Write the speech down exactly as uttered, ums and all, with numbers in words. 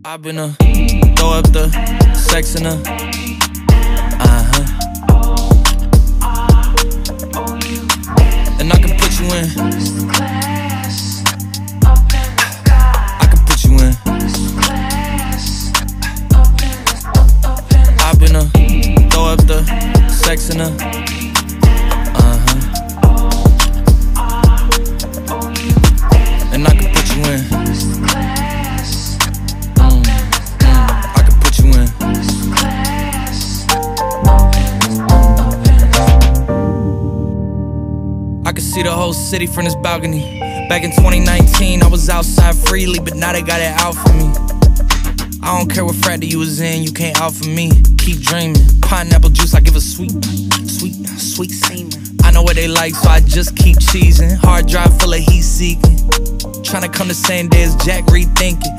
I've been a throw up the sex in a uh-huh. And I can put you in. I can put you in. I've been a throw up the sex in a uh-huh. And I can put you in. I can see the whole city from this balcony. Back in twenty nineteen, I was outside freely, but now they got it out for me. I don't care what frat you was in, you can't out for me. Keep dreaming, pineapple juice, I give a sweet, sweet, sweet semen. I know what they like, so I just keep cheesing. Hard drive full of heat seeking. Tryna come the same day as Jack rethinking.